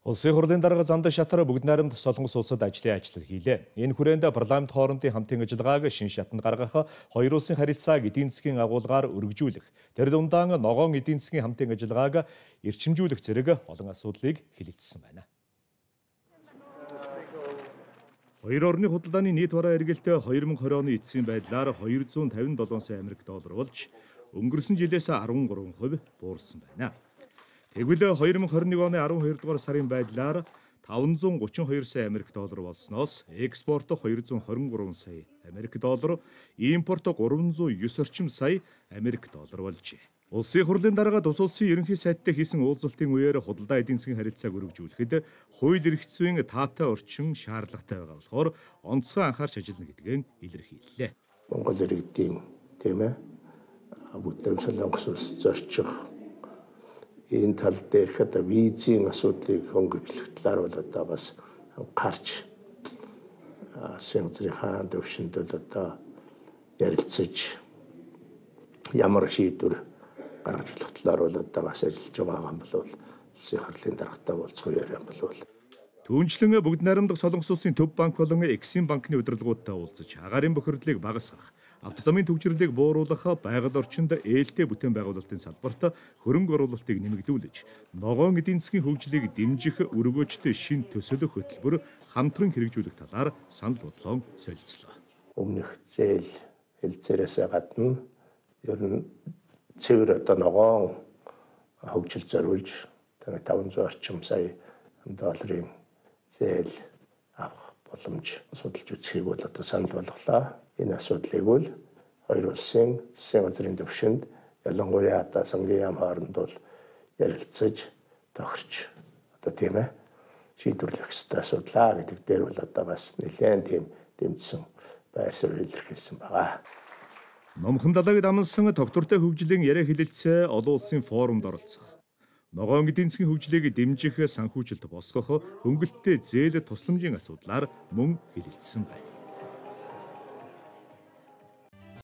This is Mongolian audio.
Улсын хурлын дарга Зандаг шатар бүгд найрамд Солонгос улсад ажлын ажил хийлээ. Энэ хүрээнд парламент хоорондын хамтын ажиллагааг шинэ шатанд гаргах, хоёр улсын харилцааг эдийн засгийн агуулгаар өргөжүүлэх, тэр дундаа ногоон эдийн засгийн хамтын ажиллагааг эрчимжүүлэх зэрэг олон асуудлыг хэлэлцсэн байна. Хоёр орны худалдааны нийт бараа эргэлт 2020 оны эцсийн байдлаар 257 сая Америк доллар болж, өнгөрсөн жилээс 13% буурсан байна. Тэгвэл 2021 оны 12 дугаар сарын байдлаар 532 сая Америк доллар болсноос экспорт 223 сая Америк доллар, импорт 309 орчим сая Америк доллар болжээ. Улсын хурлын дарга тус улсын ерөнхий сайттай хийсэн уулзалтын үеэр худалдаа эдийн засгийн харилцааг өргөжүүлэхэд хууль эрх зүйн таатай орчин шаардлагатай байгаа болохоор онцгой анхаарч ажиллана гэдгийг илэрхийллээ. Монгол иргэдийн тийм ээ бүгд Солонгос улс зорчих энэ тал дээрх одоо визийн асуудлыг хөнгөвчлөх талаар бол одоо бас гарч Сингапурын хаан төвшөнд бол одоо ярилцаж ямар шийдвэр гаргаж болох талаар бол одоо бас ажиллаж байгаа юм бол улсын хурлын даргатай уулзах юм бол Түүнчлэн бүгд найрамдах Солонгос улсын төв банк болон Эксим банкны удирдлагуудтай уулзаж агаарын бохирдлыг багасгах, авто замын төвчрлийг бууруулах, байгаль орчинд ээлтэй бүтээн байгуулалтын салбарт хөрөнгө оруулалтыг нэмэгдүүлж, ногоон эдийн засгийн хөгжлийг дэмжих өргөөжтэй шин төсөлөх хөтөлбөр хамтран хэрэгжүүлэх талаар санал бодлоо солилцлоо. Өмнөх зээл хэлцээрээс гадна ер нь цэвэр одоо ногоон хөгжил зориулж 500 орчим сая долларын зээл авах боломж судалж үзхийг бол одоо санал болголоо. Энэ асуудлыг бол хоёр улсын засгийн газрын төвшөнд ялангуяа одоо сангийн яам хооронд бол ярилцаж тохирч одоо тийм ээ шийдвэрлэх ёстой асуудлаа гэдэг дээр бол одоо бас нэлээд тийм дэмжсэн байр суурь илэрхийлсэн байгаа. Номхон далайг дамнасан тогтвортой хөгжлийн яриа хэлэлцээ олон улсын форумд оролцох, ногоон эдийн засгийн хөгжлийг дэмжих санхүүжилт босгох, хөнгөлөлттэй зээл тусламжийн асуудлаар мөн хэлэлцсэн байна.